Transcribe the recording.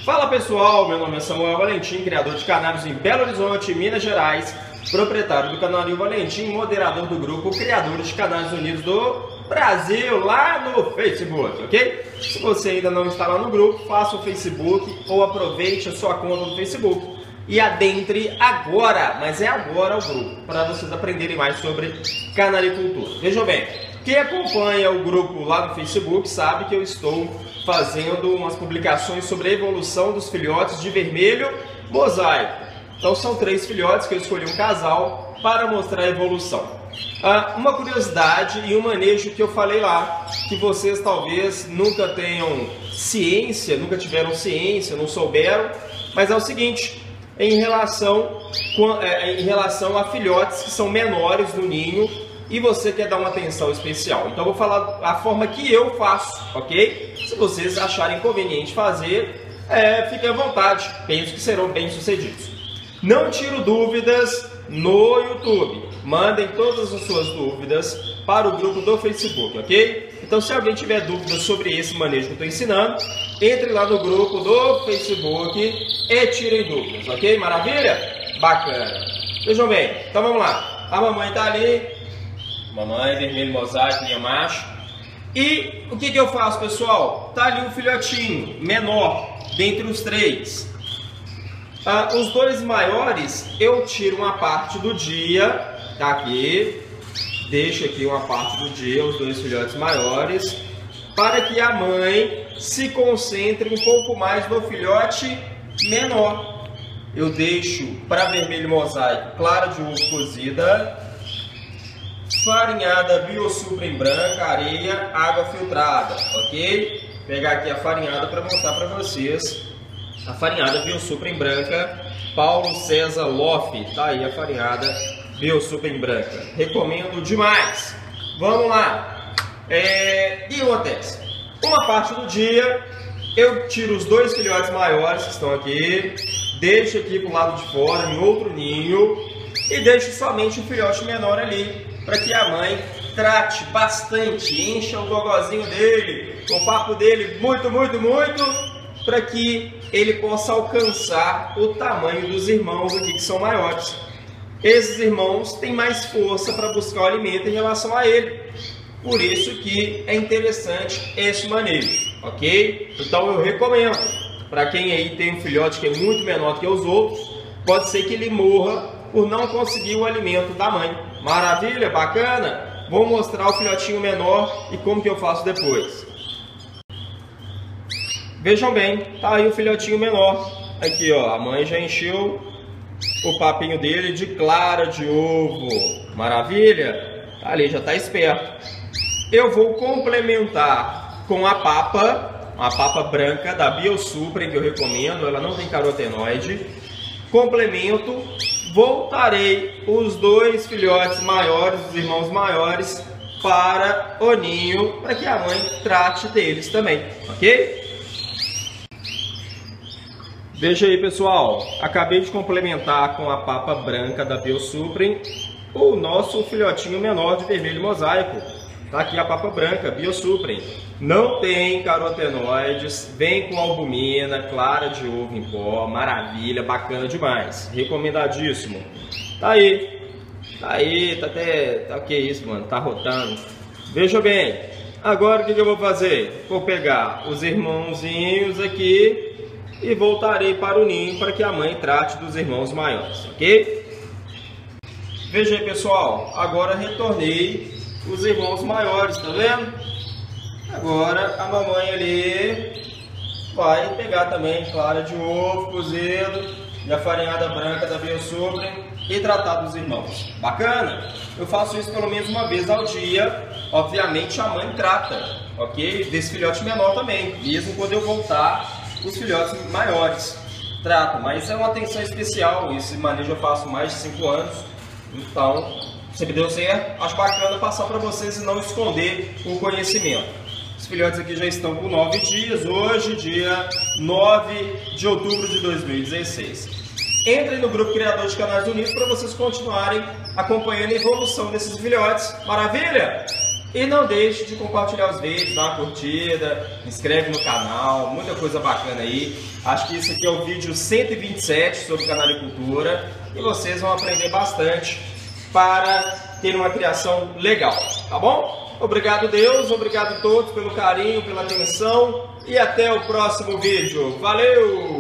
Fala pessoal, meu nome é Samuel Valentim, criador de canários em Belo Horizonte, Minas Gerais, proprietário do Canário Valentim, moderador do grupo Criadores de Canários Unidos do Brasil, lá no Facebook, ok? Se você ainda não está lá no grupo, faça o Facebook ou aproveite a sua conta no Facebook e adentre agora, mas é agora o grupo, para vocês aprenderem mais sobre canaricultura. Vejam bem, quem acompanha o grupo lá no Facebook sabe que eu estou fazendo umas publicações sobre a evolução dos filhotes de vermelho mosaico. Então são 3 filhotes que eu escolhi um casal para mostrar a evolução. Uma curiosidade e um manejo que eu falei lá, que vocês talvez nunca tenham ciência, nunca tiveram ciência, não souberam, mas é o seguinte, em relação a filhotes que são menores no ninho e você quer dar uma atenção especial. Então eu vou falar a forma que eu faço, ok? Se vocês acharem conveniente fazer, fiquem à vontade, penso que serão bem sucedidos. Não tiro dúvidas no YouTube, mandem todas as suas dúvidas para o grupo do Facebook, ok? Então se alguém tiver dúvidas sobre esse manejo que eu estou ensinando, entre lá no grupo do Facebook e tirem dúvidas, ok? Maravilha? Bacana. Vejam bem, então vamos lá. A mamãe está ali, mamãe vermelho mosaico, linha macho. E o que eu faço, pessoal? Tá ali um filhotinho menor dentre os 3. Os 2 maiores eu tiro uma parte do dia, tá aqui, deixo aqui uma parte do dia, os 2 filhotes maiores, para que a mãe se concentre um pouco mais no filhote menor. Eu deixo para vermelho mosaico clara de ovo cozida, farinhada Biosuprem branca, areia, água filtrada, ok? Vou pegar aqui a farinhada para mostrar para vocês. A farinhada Biosuprem branca, Paulo César Loff, tá aí a farinhada Biosuprem branca. Recomendo demais. Vamos lá. O que acontece? Uma parte do dia eu tiro os 2 filhotes maiores que estão aqui, deixo aqui para o lado de fora, em outro ninho, e deixo somente o filhote menor ali, para que a mãe trate bastante, encha o gogozinho dele, o papo dele muito, para que ele possa alcançar o tamanho dos irmãos aqui que são maiores. Esses irmãos têm mais força para buscar o alimento em relação a ele. Por isso que é interessante esse manejo, ok? Então eu recomendo, para quem aí tem um filhote que é muito menor que os outros, pode ser que ele morra por não conseguir o alimento da mãe. Maravilha, bacana? Vou mostrar o filhotinho menor e como que eu faço depois. Vejam bem, tá aí o filhotinho menor. Aqui ó, a mãe já encheu o papinho dele de clara de ovo. Maravilha? Tá ali, já tá esperto. Eu vou complementar com a papa branca da Biosuprem, que eu recomendo, ela não tem carotenoide. Complemento, voltarei os 2 filhotes maiores, os irmãos maiores, para o ninho, para que a mãe trate deles também, ok? Veja aí, pessoal, acabei de complementar com a papa branca da Biosuprem o nosso filhotinho menor de vermelho mosaico. Tá aqui a papa branca, Biosuprem. Não tem carotenoides, vem com albumina, clara de ovo em pó, maravilha, bacana demais, recomendadíssimo. Tá aí, tá até, tá que isso, mano, tá rotando. Veja bem, agora o que eu vou fazer? Vou pegar os irmãozinhos aqui e voltarei para o ninho para que a mãe trate dos irmãos maiores, ok? Veja aí, pessoal, agora retornei os irmãos maiores, tá vendo? Agora a mamãe ali vai pegar também clara de ovo cozido e a farinhada branca da Biosuprem e tratar dos irmãos. Bacana? Eu faço isso pelo menos uma vez ao dia. Obviamente a mãe trata, ok? Desse filhote menor também, mesmo quando eu voltar os filhotes maiores. Trato, mas é uma atenção especial. Esse manejo eu faço mais de 5 anos, então sempre deu certo. Acho bacana passar para vocês e não esconder o conhecimento. Os filhotes aqui já estão com 9 dias, hoje, dia 9 de outubro de 2016. Entrem no grupo Criadores de Canários Unidos para vocês continuarem acompanhando a evolução desses filhotes. Maravilha? E não deixe de compartilhar os vídeos, dá uma curtida, inscreve no canal, muita coisa bacana aí. Acho que esse aqui é o vídeo 127 sobre canalicultura e vocês vão aprender bastante para ter uma criação legal, tá bom? Obrigado, Deus, obrigado a todos pelo carinho, pela atenção e até o próximo vídeo. Valeu!